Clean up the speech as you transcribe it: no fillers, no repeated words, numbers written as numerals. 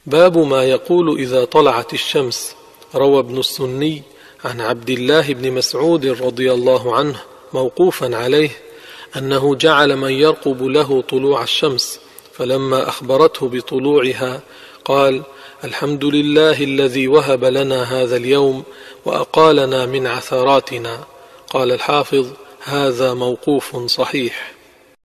باب ما يقول إذا طلعت الشمس. روى ابن السني عن عبد الله بن مسعود رضي الله عنه موقوفا عليه أنه جعل من يرقب له طلوع الشمس، فلما أخبرته بطلوعها قال: الحمد لله الذي وهب لنا هذا اليوم وأقالنا من عثراتنا. قال الحافظ: هذا موقوف صحيح.